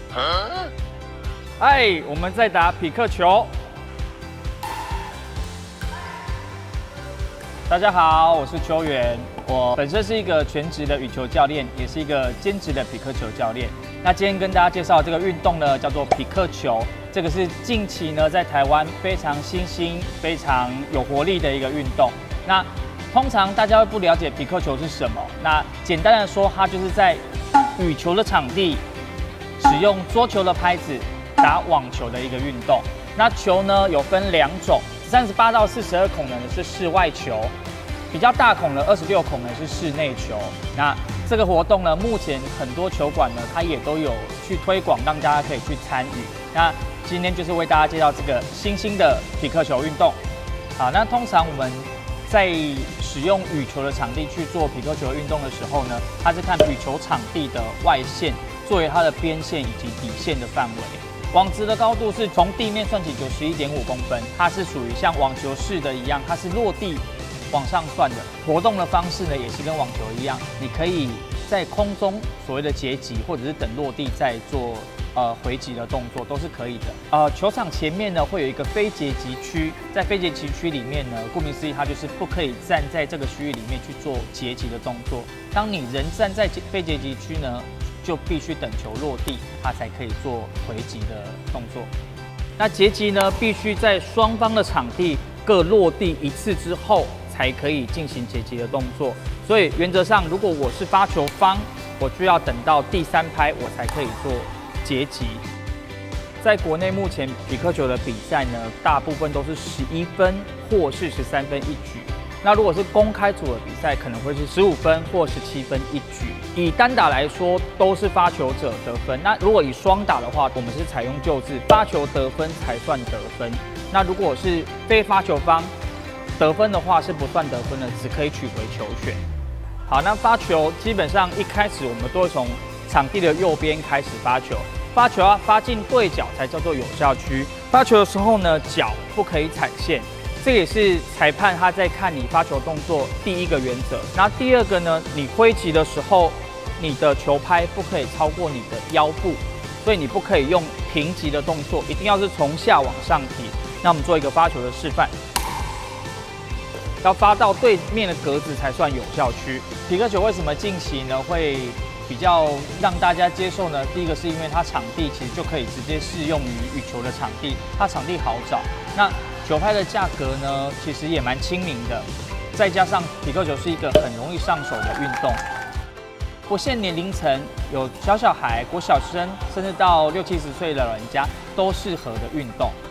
嗨，我们在打匹克球。大家好，我是邱元。我本身是一个全职的羽球教练，也是一个兼职的匹克球教练。那今天跟大家介绍这个运动呢，叫做匹克球。这个是近期呢在台湾非常新兴、非常有活力的一个运动。那通常大家会不了解匹克球是什么。那简单的说，它就是在羽球的场地使用桌球的拍子打网球的一个运动。那球呢有分2种，38到42孔呢是室外球，比较大孔的26孔呢是室内球。那这个活动呢，目前很多球馆呢，它也都有去推广，让大家可以去参与。那今天就是为大家介绍这个新兴的匹克球运动。好，那通常我们在使用羽球的场地去做匹克球运动的时候呢，它是看羽球场地的外线作为它的边线以及底线的范围。网子的高度是从地面算起91.5公分，它是属于像网球式的一样，它是落地往上算的。活动的方式呢，也是跟网球一样，你可以在空中所谓的截击，或者是等落地再做回击的动作，都是可以的。球场前面呢会有一个非截击区，在非截击区里面呢，顾名思义，它就是不可以站在这个区域里面去做截击的动作。当你人站在非截击区呢，就必须等球落地，它才可以做回击的动作。那截击呢，必须在双方的场地各落地1次之后，才可以进行截击的动作。所以原则上，如果我是发球方，我就要等到第3拍我才可以做截击。在国内目前匹克球的比赛呢，大部分都是11分或是13分1局。那如果是公开组的比赛，可能会是15分或17分1局。以单打来说，都是发球者得分。那如果以双打的话，我们是采用旧制，发球得分才算得分。那如果是非发球方得分的话，是不算得分的，只可以取回球权。好，那发球基本上一开始我们都会从场地的右边开始发球，发球要发进对角才叫做有效区。发球的时候呢，脚不可以踩线。这也是裁判他在看你发球动作第一个原则。那第二个呢，你挥击的时候，你的球拍不可以超过你的腰部，所以你不可以用平击的动作，一定要是从下往上提。那我们做一个发球的示范，要发到对面的格子才算有效区。匹克球为什么近期呢会比较让大家接受呢？第一个是因为它场地其实就可以直接适用于羽球的场地，它场地好找。那球拍的价格呢，其实也蛮亲民的，再加上匹克球是一个很容易上手的运动，不限年龄层，有小孩、国小生，甚至到60、70岁的老人家都适合的运动。